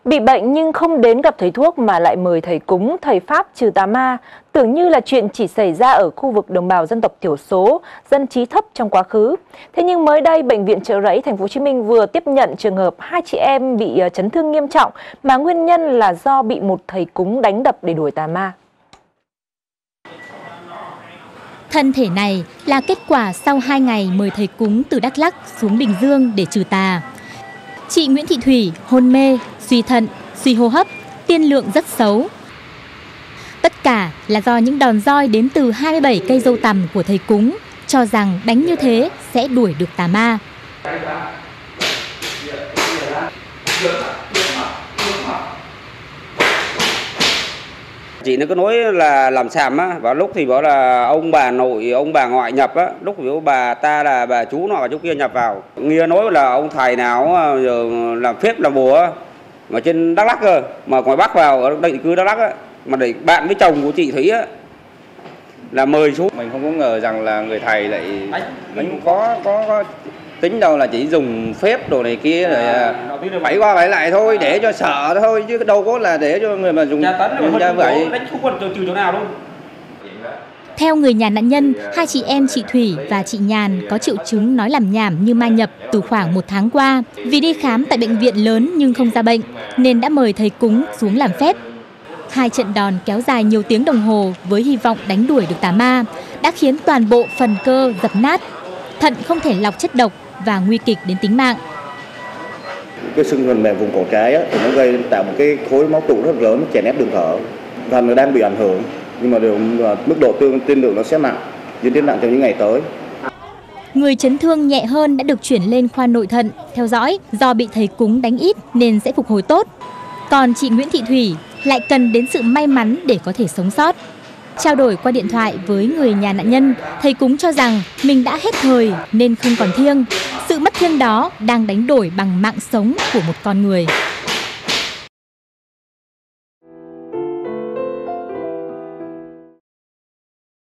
Bị bệnh nhưng không đến gặp thầy thuốc mà lại mời thầy cúng, thầy Pháp trừ tà ma, tưởng như là chuyện chỉ xảy ra ở khu vực đồng bào dân tộc thiểu số, dân trí thấp trong quá khứ. Thế nhưng mới đây, Bệnh viện Chợ Rẫy, Thành phố Hồ Chí Minh vừa tiếp nhận trường hợp 2 chị em bị chấn thương nghiêm trọng mà nguyên nhân là do bị một thầy cúng đánh đập để đuổi tà ma. Thân thể này là kết quả sau 2 ngày mời thầy cúng từ Đắk Lắk xuống Bình Dương để trừ tà. Chị Nguyễn Thị Thủy hôn mê, suy thận, suy hô hấp, tiên lượng rất xấu. Tất cả là do những đòn roi đến từ 27 cây dâu tằm của thầy cúng, cho rằng đánh như thế sẽ đuổi được tà ma. Chị nó có nói là làm sàm á, và lúc thì bảo là ông bà nội, ông bà ngoại nhập á, lúc thì bà ta là bà chú nọ bà chú kia nhập vào. Nghe nói là ông thầy nào giờ làm phép làm bùa á, mà trên Đắk Lắk cơ, mà ngoài Bắc vào ở định cư Đắk Lắk á, mà để bạn với chồng của chị Thủy á là mời xuống. Mình không có ngờ rằng là người thầy lại mình có tính đâu là chỉ dùng phép đồ này kia rồi phải qua phải lại thôi để cho sợ thôi, chứ đâu có là để cho người mà dùng ra vậy. Theo người nhà nạn nhân, 2 chị em chị Thủy và chị Nhàn có triệu chứng nói làm nhảm như ma nhập từ khoảng 1 tháng qua. Vì đi khám tại bệnh viện lớn nhưng không ra bệnh, nên đã mời thầy cúng xuống làm phép. 2 trận đòn kéo dài nhiều tiếng đồng hồ với hy vọng đánh đuổi được tà ma đã khiến toàn bộ phần cơ dập nát, thận không thể lọc chất độc và nguy kịch đến tính mạng. Cái xương phần mềm vùng cổ trái á, thì nó gây tạo một cái khối máu tụ rất lớn, chèn ép đường thở. Thận nó đang bị ảnh hưởng, nhưng mà mức độ tiên lượng nó sẽ nặng, diễn tiến nặng trong những ngày tới. Người chấn thương nhẹ hơn đã được chuyển lên khoa nội thận theo dõi, do bị thầy cúng đánh ít nên sẽ phục hồi tốt. Còn chị Nguyễn Thị Thủy lại cần đến sự may mắn để có thể sống sót. Trao đổi qua điện thoại với người nhà nạn nhân, thầy cúng cho rằng mình đã hết thời nên không còn thiêng. Sự mất thiêng đó đang đánh đổi bằng mạng sống của một con người.